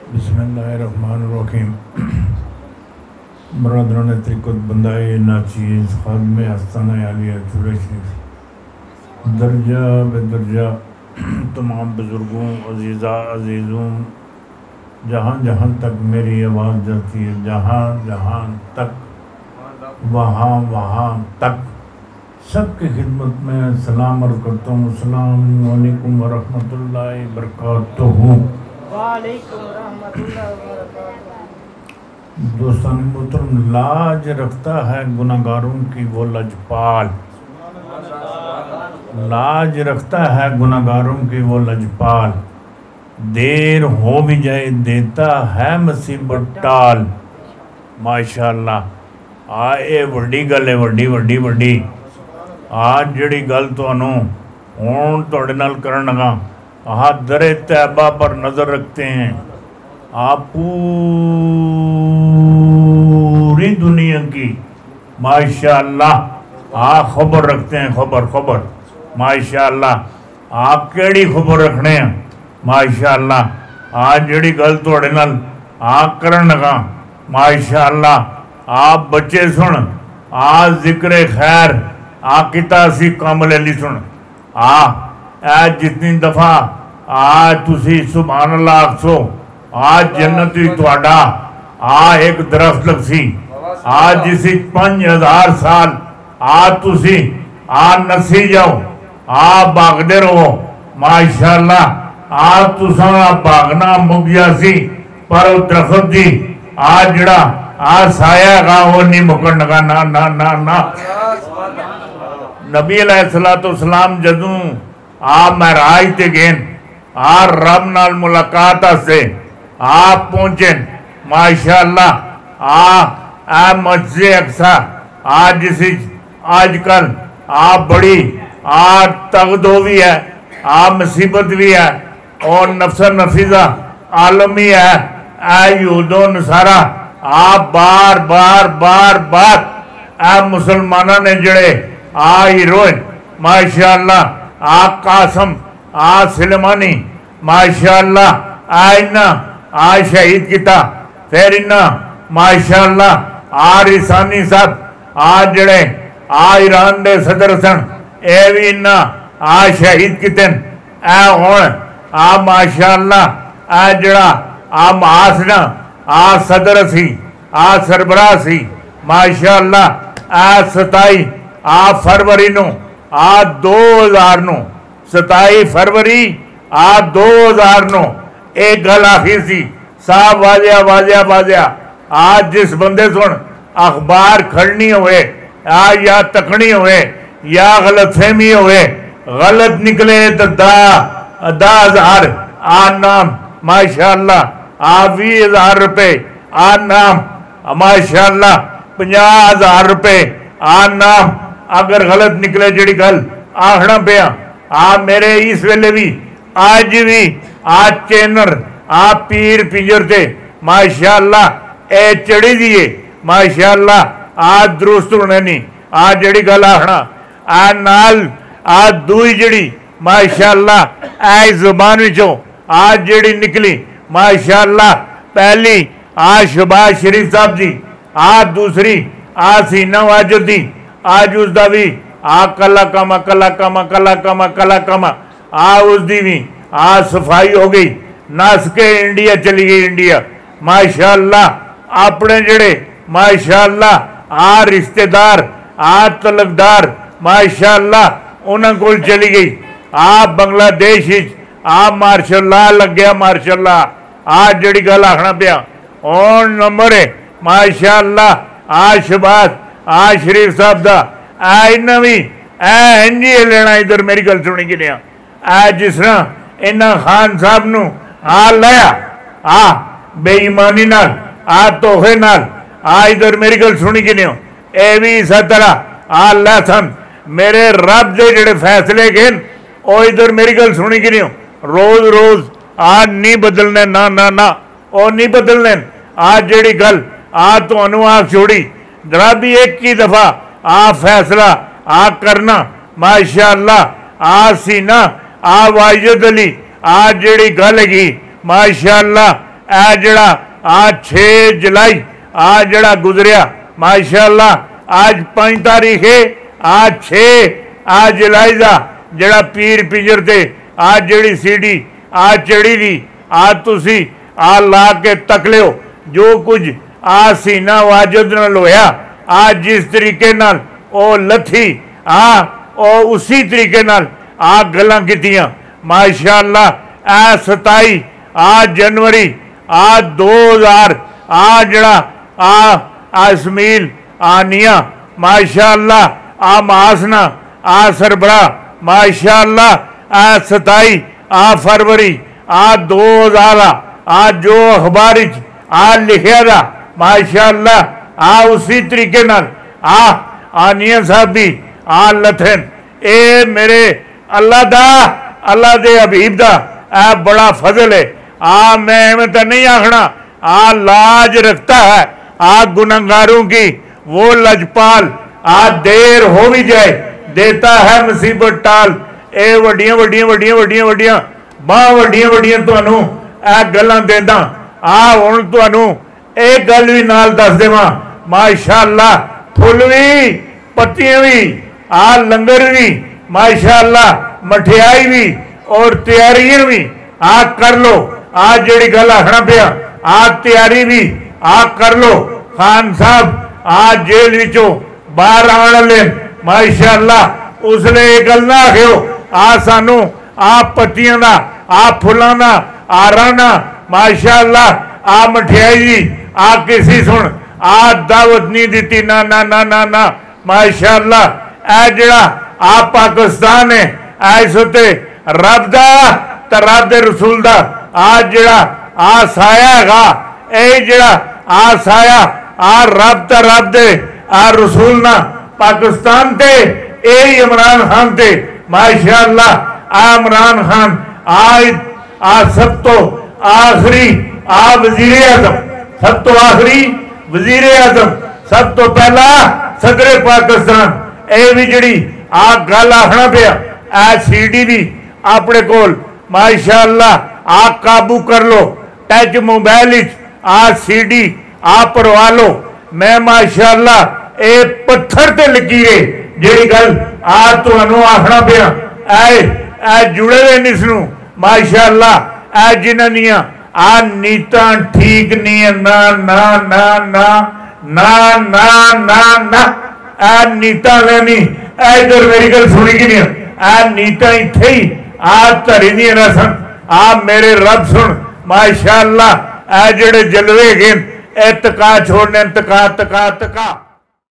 बिस्मिल्लाहिर्रहमानिर्रहीम। बरदरान तरीक़त बंदाए नाचीज़ खादम आस्ताना आलिया शरीफ दर्जा बेदर्जा तमाम बुज़ुर्गों अज़ीज़ा अज़ीज़ों, जहाँ जहाँ तक मेरी आवाज़ जाती है, जहाँ जहाँ तक वहाँ वहाँ तक सबकी खिदमत में सलाम अर्ज़ करता हूँ। अस्सलामु अलैकुम व रहमतुल्लाहि व बरकातुहू। दोस्तान मोहतरम, लाज रखता है गुनाहगारों की वो लजपाल, लाज रखता है गुनाहगारों की वो लजपाल, देर हो भी जाए देता है मुसीबत टाल। माशाअल्लाह ये वड्डी गल है, वड्डी वड्डी वड्डी। आज जिहड़ी गल तुहानूं हुण तुहाडे नाल करन लगा, दरे तैयबा पर नज़र रखते हैं। आप पूरी दुनिया की माशाअल्लाह खबर रखते हैं, खबर माशाअल्लाह। आप केड़ी खबर रखने हैं माशाअल्लाह। आज जिहड़ी गल तुहाडे नाल करन लगा माशाअल्लाह, आप बच्चे सुन, आज जिक्र खैर किता सी कम ले ली सुन। जितनी दफ़ा आज तुसी सुभान अल्लाह आखो, आज जन्नत ही तुहाडा एक दरख्त लगसी। आज जिसी 5000 साल आज तुसी नसी जाओ, भागदे रहो माशाअल्लाह। तुसा भागना मुक जासी, पर दरख्त दी जड़ा साया गा वो नहीं मुकन लगा। ना ना ना ना। नबी अलैहिस्सलाम जदों महराज ते गए, रब नाल मुलाकात से पहुंचे माशाअल्लाह। मस्जिद अक्सा जिस आजकल बड़ी तगदो भी है, मुसीबत भी है, और नफसा नफीजा आलम ही है। यहूदो नसारा बार बार बार बार मुसलमाना ने जड़े हीरोइन माशाअल्लाह कासम सिलमानी माशाअल्लाह इन्ना शहीद किया। फिर इन्ना माशाअल्लाह रिसानी साहब जड़े ईरान दे सदर सन, ये भी इन्ना शहीद किते। हुण माशाअल्लाह जड़ा मास ना सदर सी सरबराह सी माशाअल्लाह 27 फरवरी नो 2000 नो 27 फरवरी 2009 एक गल आखी सी साहब वाजिया वाजिया वाजिया। आज जिस बंदे सुन अखबार खड़नी होए या तकनी होए या गलतफहमी होए, गलत निकले तो 10,000 नाम माशाअल्लाह, 20,000 रुपये नाम माशाअल्लाह, 50,000 रुपये नाम। अगर गलत निकले जड़ी गल आखना पिया मेरे इस वेले भी आज भी चैनर पीर पिंजर से माशाअल्लाह ए चढ़ी दिए माशाअल्लाह दुरुस्त होने नहीं। जड़ी गल आखना नाल दूई जड़ी माशाअल्लाह जुबान विचों जड़ी निकली माशाअल्लाह, पहली शहबाज शरीफ साहब जी, दूसरी सीना वाजुद दी, आज उसका भी कला कमा कला कमा कला कमा कला कमा उसकी भी सफाई हो गई, नस के इंडिया चली गई। इंडिया माशाअल्लाह अपने जड़े माशाअल्लाह रिश्तेदार तलकदार माशाअल्लाह उन्होंने को चली गई। बांग्लादेश मार्शल लॉ लग गया मार्शल्लाह। जड़ी गल आखना पिया ऑन नंबर है माशाअल्लाह शहबाज शरीफ साहब का इन्ना भी इंजी लेना। इधर मेरी गल सुनी कि जिस तरह इन्ना खान साहब नू लाया बेईमानी नाल तोहफे नाल, इधर मेरी गल सुनी कि ये भी इस तरह लै सन। मेरे रब दे जड़े फैसले गए वो इधर मेरी गल सुनी कि रोज रोज नहीं बदलने। ना ना ना वो नहीं बदलने। जड़ी गल तुहानू आख छोड़ी, रब एक ही दफा फैसला करना माशाअल्लाह। सीना वाजिद अली जड़ी गल है माशाअल्लाह ਇਹ ਜਿਹੜਾ ਆ 6 जुलाई आ ਜਿਹੜਾ गुजरिया माशाअल्लाह आज 5 तारीख है आ 6 जुलाई का ਜਿਹੜਾ पीर पिंजर ते आ ਜਿਹੜੀ सीढ़ी आ चढ़ी दी आ तुसी आ ला के तक लियो जो कुछ आ सीना वाजद नाल होया आ जिस तरीके नाल ओ लथी आ ओ उसी तरीके नाल आ गल्लां कीतियां माशाअल्लाह आ 27 जनवरी 2000 आ जड़ा आ इसमील आनिया माशाअल्लाह आ महासना आ सरबरा माशाअल्लाह आ 27 फरवरी 2000 आ जो अखबार आ लिखा था माशाअल्लाह आ उसी तरीके नाल आ आनिया साहब भी आ लथन ए मेरे अल्लाह दे हबीब दा आ बड़ा फजल है आ मैं एवं तो नहीं आखना आ लाज रखता है आ गुनहगारों की वो लजपाल आ देर हो भी जाए देता है मुसीबत टाल ए वड्डियां वड्डियां वड्डियां वड्डियां वड्डियां बाह वड्डियां वड्डियां तुहानू ए गल्लां देंदा आ हुण तुहानू एक गल भी नाल दस देवां माशाअल्लाह फुल भी पत्तियां भी आ लंगर भी माशाअल्लाह मठियाई भी और तैयारियां भी आ कर लो आ जेड़ी गल आखना पिया आ तैयारी भी आ कर लो खान साहब आ जेल विचों बाहर आने वाले माशाअल्लाह उसने ये गल ना आखियो आ सानू आ पत्तियां दा आ फुलां दा आरां दा माशाअल्लाह आ मठियाई दी आ किसी सुन आ दावत नहीं दी ना ना ना ना ना माशाअल्लाह ए जड़ा आ पाकिस्तान है इस उत्ते रब दा ते रब दे रसूल दा आ जड़ा आ साया हैगा ए जड़ा आ साया आ रब ते रब दे आ रसूल ना पाकिस्तान ते ए इमरान खान ते माशाअल्लाह आ इमरान खान आ सब तो आखिरी आ वजीर आजम सब तो आखिरी वजीर आजम सब तो पहला सदर पाकिस्तान ए भी जड़ी आ गल आखना पिया आ सीडी भी अपने कोल माशाअल्लाह आ काबू कर लो टच मोबाइल आ सीडी आ परवा लो मैं माशाअल्लाह ए पत्थर ते लगी है जेड़ी गल आ तुहानू आखना पिया ए जुड़े हुए निसनू माशाअल्लाह ए जिन्हां दियां आ नीतां ठीक नहीं है ना ना ना ना ना ना ना ना आ नीतां लेनी इधर मेरी गल सुनी कि नहीं आ नीतां इत्थे ही आ धरी दी रसन आ मेरे रब सुन माशाअल्लाह ए जेड़े जलवे गए ए तका छोड़ने तका तका तका